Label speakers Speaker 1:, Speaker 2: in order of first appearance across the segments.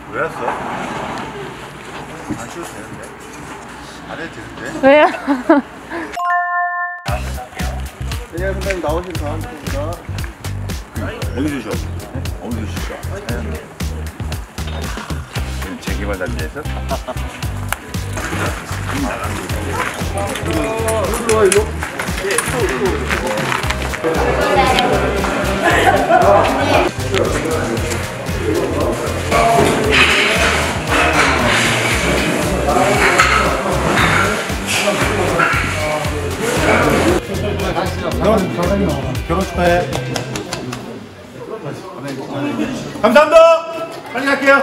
Speaker 1: 왜 왔어? 안 쉬어도 되는데? 안 해도 되는데?
Speaker 2: 왜요?
Speaker 1: 그냥 선생님 나오신 다음 분입니다. 어디서 쉬어? 어디서 쉬어? 재개발 단지에서? 일로 와, 일로. 결혼 축하해. 감사합니다. 빨리 갈게요.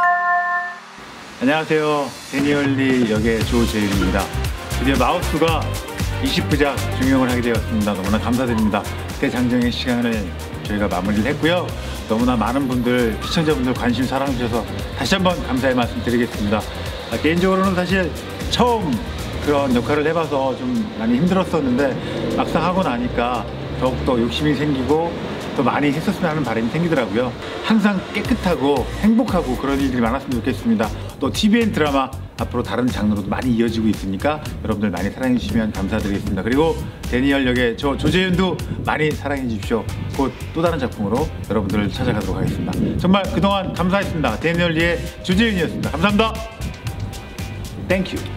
Speaker 3: 안녕하세요. 데니얼리 역의 조재윤입니다. 드디어 마우스가 20부작 중용을 하게 되었습니다. 너무나 감사드립니다. 대장정의 시간을 저희가 마무리를 했고요. 너무나 많은 분들, 시청자분들 관심 사랑해주셔서 다시 한번 감사의 말씀 드리겠습니다. 개인적으로는 사실 처음 그런 역할을 해봐서 좀 많이 힘들었었는데 막상 하고 나니까 더욱더 욕심이 생기고 더 많이 했었으면 하는 바람이 생기더라고요. 항상 깨끗하고 행복하고 그런 일들이 많았으면 좋겠습니다. 또 TVN 드라마 앞으로 다른 장르로도 많이 이어지고 있으니까 여러분들 많이 사랑해 주시면 감사드리겠습니다. 그리고 데니얼 역의 저 조재윤도 많이 사랑해 주십시오. 곧 또 다른 작품으로 여러분들을 찾아가도록 하겠습니다. 정말 그동안 감사했습니다. 데니얼리의 조재윤이었습니다. 감사합니다. 땡큐.